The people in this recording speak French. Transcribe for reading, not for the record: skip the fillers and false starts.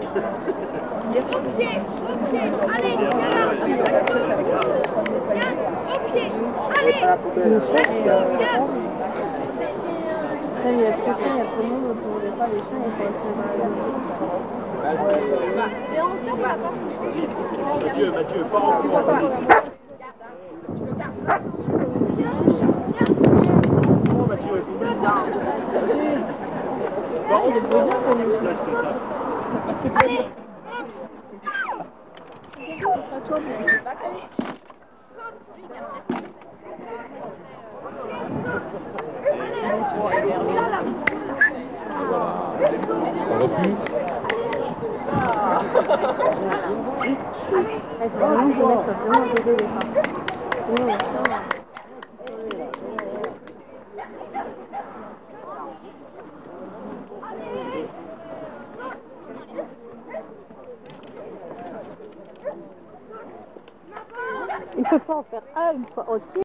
Au pied, allez, viens là, viens, au pied, allez, viens. Il y a trop de chiens, il y a trop de monde autour des pas, les chiens, ils sont Mathieu, pas en Mathieu, Allez, il faut vraiment que le mec soit vraiment à côté des freins. Sinon, le chien... Il peut pas en faire un une fois au-dessus.